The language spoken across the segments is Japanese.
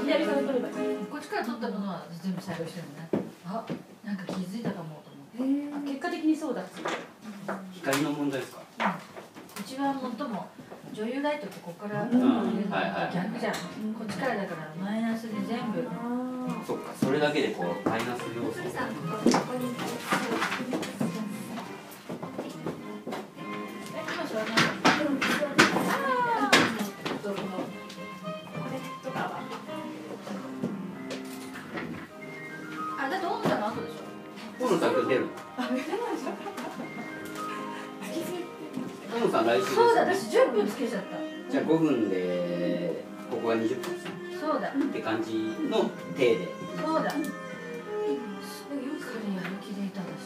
左から取ればいい。 こっちから取ったものは全部採用してるのね。あ、なんか気づいたかもと思って。 あ、結果的にそうだっつって。 光の問題ですか。 うちは最も女優ライトってここからうん入れるのとはいはい逆じゃん。こっちからだからマイナスで全部。 そっか、それだけでこうマイナス要素。 あ、だって大野さんの後でしょ。 大野さん今日出る。大野さん来週です。 そうだ、私10分つけちゃった。 じゃあ5分でここが20分ですね。 そうだ。 って感じの手で。 そうだ。すごいよくやる気でいた私。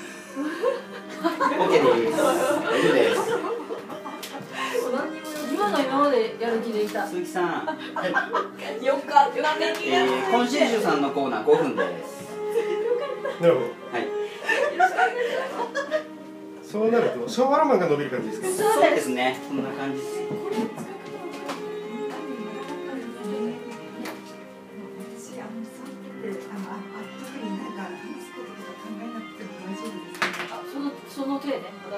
OK です。大丈夫です。 今までやる気でいた。 鈴木さん。 よかった。 今週週さんのコーナー5分です。 なるほど。 はい。 そうなると昭和ロマンが伸びる感じですか。 そうですね。そんな感じです。 その手で、分かった。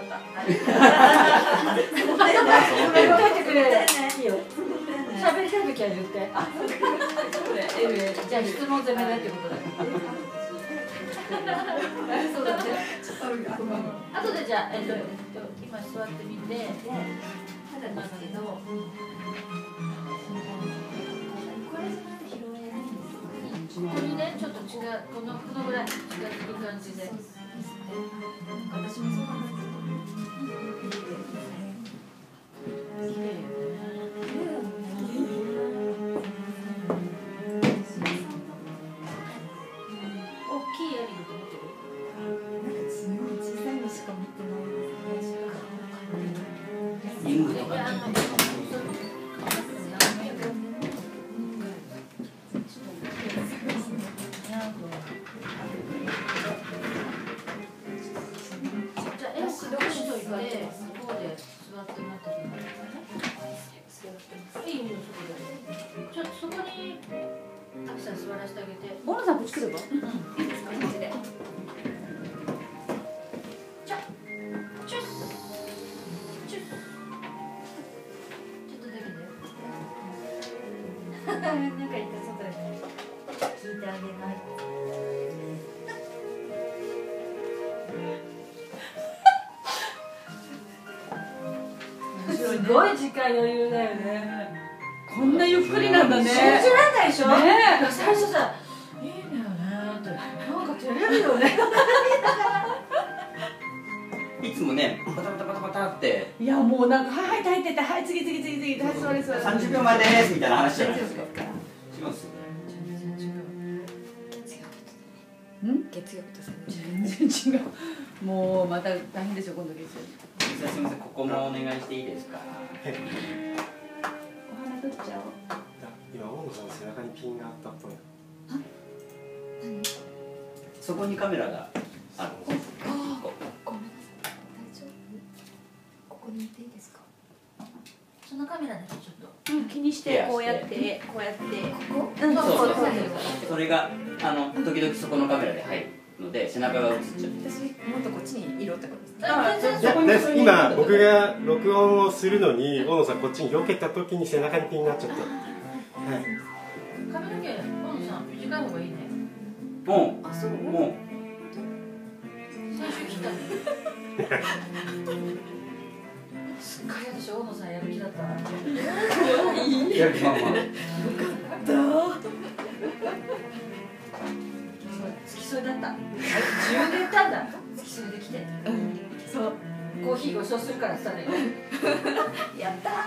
書いてくれ。いいよ。 喋りたい時は言って。じゃあ質問攻めだってことだ。そうだね。あとでじゃあ今座ってみて。なんだけど。ここにねちょっと違うこのぐらい近づく感じで。私もそうなんです大きいエリングと思ってる？ なんかすごい小さいのしか持ってないですね。 リングとか。 そこにアキさん座らせてあげて。 ボノさんこっち来れば？ いいですか？マジで。チュッチュッチュッ。ちょっとだけで。 なんか言った外で聞いてあげない。 すごい時間余裕だよね。こんなゆっくりなんだね。 信じられないでしょ？ ねえ。 最初さ、いいんだよねって、なんか照れるよね。 いつもね、バタバタバタバタって。 いやもうなんかはいはい入っててはい次はい座れ座れ。 30秒前ですみたいな話じゃないですか。違うんですよ。 月曜と全然違う。もうまた大変でしょ今度月曜。 すみません、ここもお願いしていいですか。 お花取っちゃおう。 今大野さんの背中にピンがあったっぽい。 そこにカメラがある。 ごめんなさい。大丈夫？ここにいていいですか？ そのカメラだけちょっと。 気にしてこうやってこうやって。 ここ？ そうそれが時々そこのカメラで入るので背中が映っちゃう。 私もっとこっちにいろってことです。 今僕が録音をするのに大野さんこっちに避けた時に背中にピンになっちゃった。はい。 髪の毛、大野さん短い方がいいね。 もうあ、そう。 もう先週切ったね。すっかり私大野さんやる気だった。 やる気まんま。 付き添いだった。自分で言ったんだ。付き添いで来て。 そう。 コーヒーご馳走するからさね。 やったー。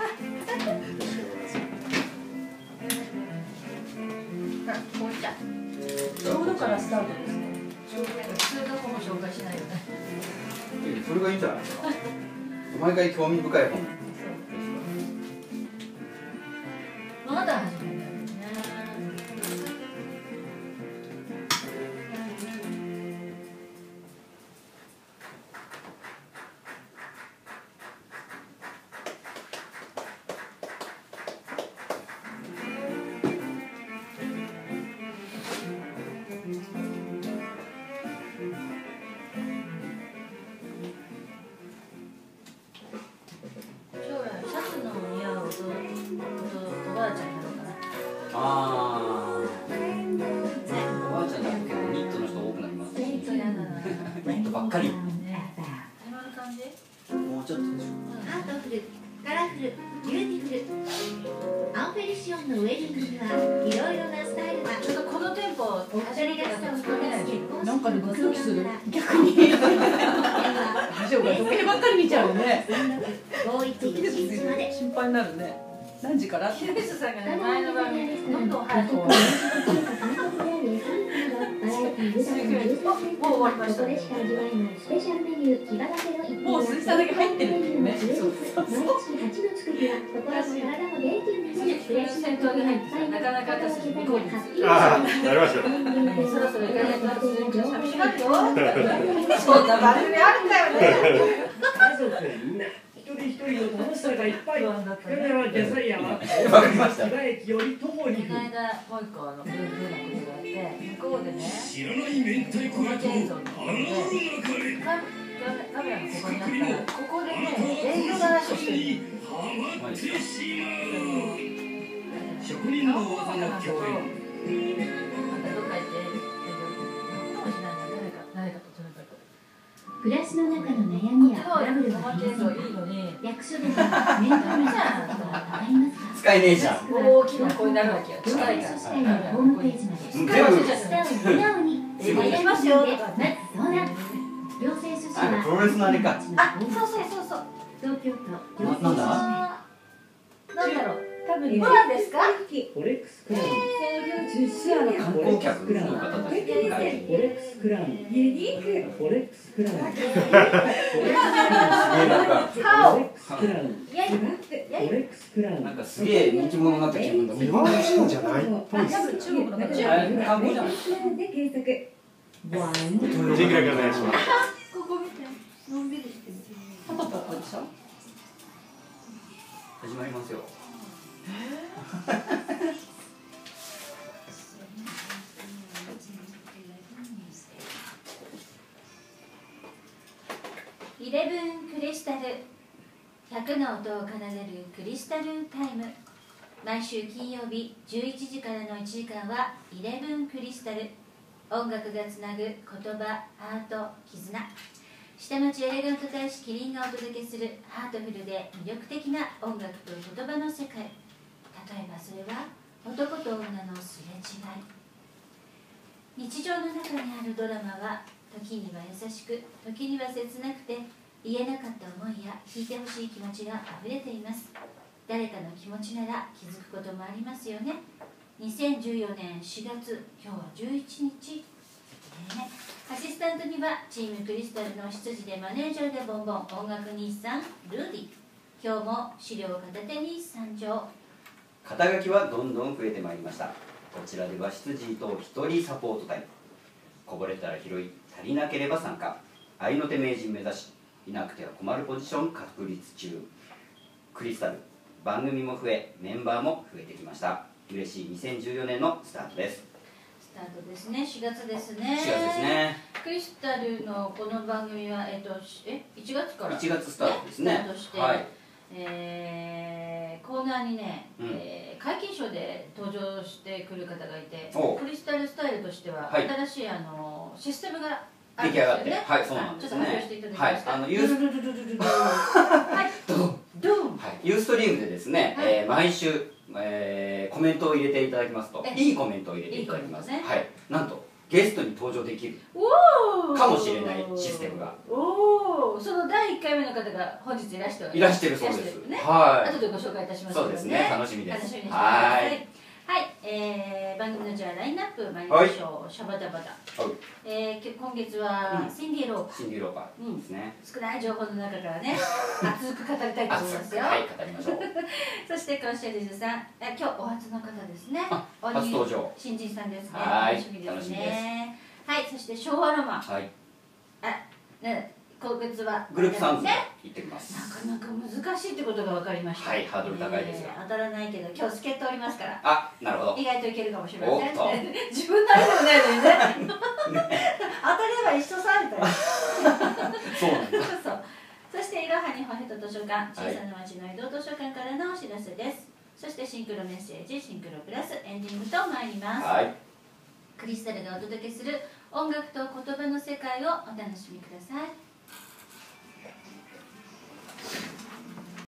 紅茶。 ちょうどからスタートですね。 普通の本も紹介しないよね。 それがいいんじゃないですか。毎回興味深い本。 まだ始めるんだよね。 ああ、おばあちゃんだと結構ニットの人多くなりますし、ニットばっかり。 今の感じ？ もうちょっとハートフル、カラフル、ビューティフル。アンフェリシオンのウェディングにはいろいろなスタイルが。 ちょっとこのテンポお二人がスタを作れない結婚なんかでドキドキする。逆に。 に。大丈夫か、時計ばっかり見ちゃうよね。 511まで。 心配になるね。何時から？ ヒルベスさんがね、前の番組どんどん早く。もう終わりましたね。 もう鈴木さんだけ入ってるっていうね。 先頭に入ってさ、なかなか私たち見込んでああ、なりました。 そろそろ行かないと寂しがるよ。そんな番組あるんだよね。 家族みんな一人一人の楽しさがいっぱい。香川デザイアはわかりました。 千葉駅より徒歩2 この分。 間もう一個のブームなことがあって、向こうでね、 知らない明太子だとカメラがここにあったら、ここでね、営業話をしてるの。 マジですか？ 職人の技の共演。 またどっか行って営業かもしれないな、誰かととにかく。 暮らしの中の悩みやトラブルがありませんか？ いいのに、 役所では面倒なことがわかりますか？ 使えねえじゃん。 大きな声になるわけよ。 行近いから。 政書士会のホームページまで全部スターを素直にやりますよとかまず相談。行政書士はプロレスのあれか。 あ、そうそう。 東京都行なんだなんだろう。 多分ね。 ほらですか？ フォレックスクラウン。 10種の観光客の方たち。 フォレックスクラウン。フォレックスクラウン。フォレックスクラウン。フォレックスクラウン。 いやいや。 フォレックスクラウン。 なんかすげえ人気者になった気分だ。 日本人じゃないっぽいっす。 多分中国の方じゃあない。 れ観光じゃない。 で検索。 ジングラがお願いします。 ここ見て。のんびりしてる。 パパパパでしょ。 始まりますよ。 11クリスタル、100の音を奏でるクリスタルタイム。毎週金曜日11時からの1時間は11クリスタル。音楽がつなぐ言葉、アート、絆。下町エレガント大使キリンがお届けするハートフルで魅力的な音楽と言葉の世界。例えばそれは男と女のすれ違い。日常の中にあるドラマは時には優しく、時には切なくて、言えなかった思いや聞いてほしい気持ちがあふれています。誰かの気持ちなら気づくこともありますよね。2014年4月、今日は11日、アシスタントにはチームクリスタルの執事でマネージャーでボンボン音楽日産ルーディ。今日も資料を片手に参上。 肩書きはどんどん増えてまいりました。こちらでは執事と一人サポートタイム。こぼれたら拾い、足りなければ参加。合いの手名人目指し、いなくては困るポジション確立中。クリスタル、番組も増え、メンバーも増えてきました。嬉しい2014年のスタートです。 スタートですね、4月ですね。 4月ですね。 クリスタルのこの番組は、1月から 1月スタートですね。 スタートして、 はい。 コーナーにね、 うん皆勤賞で登場してくる方がいて、 おクリスタルスタイルとしては、 はい新しいシステムがあ出来上がって、 るんですよね。 はい、そうなんですちょっと発表していね。 ただけますか。 はい、 ユーユーストリームでですね、 はい毎週、コメントを入れていただきますと、 えいいコメントを入れていただきます。 いいコメントはい、なんとゲストに登場できるおーかもしれないシステムがおお、その第1回目の方が本日いらしていらしてるそうです。 いらしてるね。 はい。 後でご紹介いたしますそうですね、楽しみです。 楽しみにしてくだはさい。 い。 はい、番組のじゃあラインナップ参りましょう。シャバダバダ。 はい今月は、 うんシンディ・ローパー。 シンディ・ローパーですね。 少ない情報の中からね、熱く語りたいと思いますよ。 はい、語りましょう。 そしてコンシェルジュさん、今日お初の方ですね。 あお初登場新人さんですね。 はい楽しみです楽しみね。はい、そして昭和ロマン。 はい。 今月はグループサウンズでね。 行ってきます。 なかなか難しいってことが分かりました。 はいハードル高いですが当たらないけど、今日助っ人おりますから。 あ、なるほど。 意外といけるかもしれません。 おっと自分のあれでもないのにね。当たれば一緒さみたいな。 そうなんだ。 そう。そしていろは日本ヘッド図書館、小さな町の移動図書館からのお知らせです。 そしてシンクロメッセージ、シンクロプラスエンディングと参ります。 はい。 クリスタルがお届けする音楽と言葉の世界をお楽しみください。